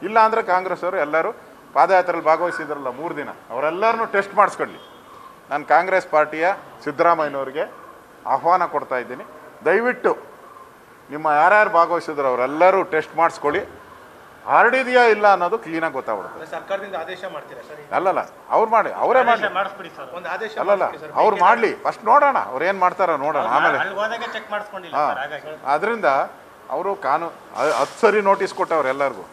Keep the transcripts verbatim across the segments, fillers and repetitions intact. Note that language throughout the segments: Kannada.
ಇಲ್ಲ ಅಂದರೆ ಕಾಂಗ್ರೆಸ್ ಅವರು ಎಲ್ಲರೂ ಪಾದಯಾತ್ರೆಯಲ್ಲಿ ಭಾಗವಹಿಸಿದ್ರಲ್ಲ ಮೂರು ದಿನ ಅವರೆಲ್ಲರನ್ನೂ ಟೆಸ್ಟ್ ಮಾಡಿಸ್ಕೊಳ್ಳಿ. ನಾನು ಕಾಂಗ್ರೆಸ್ ಪಾರ್ಟಿಯ ಸಿದ್ದರಾಮಯ್ಯನವ್ರಿಗೆ ಆಹ್ವಾನ ಕೊಡ್ತಾ ಇದ್ದೀನಿ, ದಯವಿಟ್ಟು ನಿಮ್ಮ ಯಾರ್ಯಾರು ಭಾಗವಹಿಸಿದ್ರು ಅವರೆಲ್ಲರೂ ಟೆಸ್ಟ್ ಮಾಡಿಸ್ಕೊಳ್ಳಿ. ಹರಡಿದೆಯಾ ಇಲ್ಲ ಅನ್ನೋದು ಕ್ಲೀನಾಗಿ ಗೊತ್ತಾಗ್ಬಿಡುತ್ತೆ. ಸರ್ಕಾರದಿಂದ ಆದೇಶ ಮಾಡ್ತೀರಾ ಸರ್? ಅಲ್ಲಲ್ಲ, ಅವ್ರು ಮಾಡಿ ಅವರೇ ಮಾಡಿ ಅಲ್ಲಲ್ಲ ಅವ್ರು ಮಾಡಲಿ, ಫಸ್ಟ್ ನೋಡೋಣ ಅವ್ರು ಏನು ಮಾಡ್ತಾರೋ ನೋಡೋಣ ಆಮೇಲೆ. ಹಾಂ, ಅದರಿಂದ ಅವರು ಕಾನೂನು ಹತ್ತು ಸರಿ ನೋಟಿಸ್ ಕೊಟ್ಟವ್ರು ಎಲ್ಲರಿಗೂ.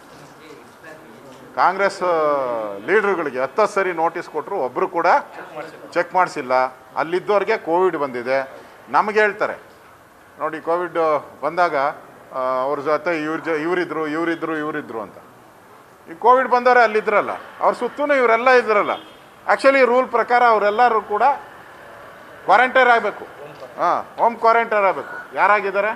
ಕಾಂಗ್ರೆಸ್ ಲೀಡ್ರುಗಳಿಗೆ ಹತ್ತು ಸರಿ ನೋಟಿಸ್ ಕೊಟ್ಟರು, ಒಬ್ಬರು ಕೂಡ ಚೆಕ್ ಮಾಡಿಸಿಲ್ಲ. ಅಲ್ಲಿದ್ದವ್ರಿಗೆ ಕೋವಿಡ್ ಬಂದಿದೆ, ನಮಗೆ ಹೇಳ್ತಾರೆ ನೋಡಿ ಕೋವಿಡ್ ಬಂದಾಗ ಅವ್ರ ಜೊತೆ ಇವ್ರ ಜೊ ಇವರಿದ್ರು ಇವರಿದ್ರು ಇವರಿದ್ರು ಅಂತ. ಈ ಕೋವಿಡ್ ಬಂದವರೇ ಅಲ್ಲಿದ್ರಲ್ಲ, ಅವ್ರ ಸುತ್ತೂ ಇವರೆಲ್ಲ ಇದ್ರಲ್ಲ. ಆ್ಯಕ್ಚುಲಿ ರೂಲ್ ಪ್ರಕಾರ ಅವರೆಲ್ಲರೂ ಕೂಡ ಕ್ವಾರಂಟೈನ್ ಆಗಬೇಕು. ಹಾಂ, ಹೋಮ್ ಕ್ವಾರಂಟೈನ್ ಆಗಬೇಕು. ಯಾರಾಗಿದ್ದಾರೆ?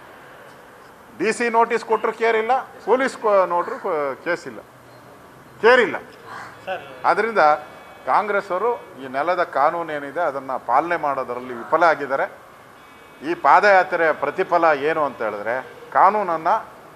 ಡಿ ಸಿ ನೋಟಿಸ್ ಕೊಟ್ಟರು ಕೇರ್ ಇಲ್ಲ, ಪೊಲೀಸ್ ನೋಟ್ರು ಕೇಸ್ ಇಲ್ಲ, ಕೇರ್ ಇಲ್ಲ. ಆದ್ದರಿಂದ ಕಾಂಗ್ರೆಸ್ ಅವರು ಈ ನೆಲದ ಕಾನೂನು ಏನಿದೆ ಅದನ್ನು ಪಾಲನೆ ಮಾಡೋದರಲ್ಲಿ ವಿಫಲ ಆಗಿದ್ದಾರೆ. ಈ ಪಾದಯಾತ್ರೆಯ ಪ್ರತಿಫಲ ಏನು ಅಂತ ಹೇಳಿದ್ರೆ, ಕಾನೂನನ್ನು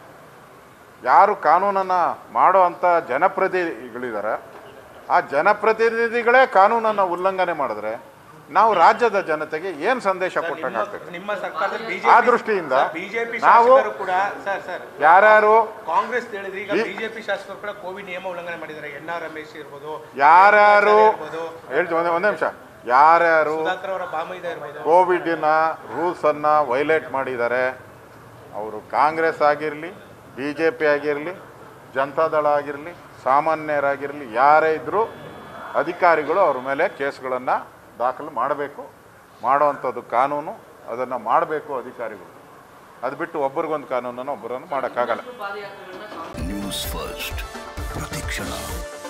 ಯಾರು ಕಾನೂನನ್ನು ಮಾಡೋ ಅಂಥ ಜನಪ್ರತಿನಿಧಿಗಳಿದ್ದಾರೆ, ಆ ಜನಪ್ರತಿನಿಧಿಗಳೇ ಕಾನೂನನ್ನು ಉಲ್ಲಂಘನೆ ಮಾಡಿದ್ರೆ ನಾವು ರಾಜ್ಯದ ಜನತೆಗೆ ಏನು ಸಂದೇಶ ಕೊಟ್ಟಂಗೆ ಆಗ್ತದೆ? ನಿಮ್ಮ ಸರ್ಕಾರದಲ್ಲಿ ಆ ದೃಷ್ಟಿಯಿಂದ ಬಿಜೆಪಿ ನಾವು ಶಾಸಕರು ಕೂಡ ಸರ್ ಸರ್ ಯಾರ್ಯಾರು ಕಾಂಗ್ರೆಸ್ ಹೇಳಿದ್ರೆ ಈಗ ಬಿಜೆಪಿ ಶಾಸಕರು ಕೂಡ ಕೋವಿಡ್ ನಿಯಮ ಉಲ್ಲಂಘನೆ ಮಾಡಿದ್ದಾರೆ. ಎನ್ ಆರ್ ರಮೇಶ್ ಇರ್ಬೋದು, ಯಾರ್ಯಾರು ಹೇಳ್ತೀವಿ ಒಂದೇ ಒಂದು ನಿಮಿಷ, ಯಾರ್ಯಾರು ಕೋವಿಡ್ನ ರೂಲ್ಸನ್ನು ವೈಲೇಟ್ ಮಾಡಿದ್ದಾರೆ ಅವರು ಕಾಂಗ್ರೆಸ್ ಆಗಿರಲಿ, ಬಿ ಜೆ ಪಿ ಆಗಿರಲಿ, ಜನತಾದಳ ಆಗಿರಲಿ, ಸಾಮಾನ್ಯರಾಗಿರಲಿ, ಯಾರೇ ಇದ್ದರೂ ಅಧಿಕಾರಿಗಳು ಅವ್ರ ಮೇಲೆ ಕೇಸ್ಗಳನ್ನು ದಾಖಲು ಮಾಡಬೇಕು. ಮಾಡೋವಂಥದ್ದು ಕಾನೂನು, ಅದನ್ನು ಮಾಡಬೇಕು ಅಧಿಕಾರಿಗಳು. ಅದು ಬಿಟ್ಟು ಒಬ್ಬರಿಗೊಂದು ಕಾನೂನನ್ನು ಒಬ್ಬರನ್ನು ಮಾಡೋಕ್ಕಾಗಲ್ಲ. ನ್ಯೂಸ್ ಫಸ್ಟ್ ಪ್ರತಿಕ್ಷಣ.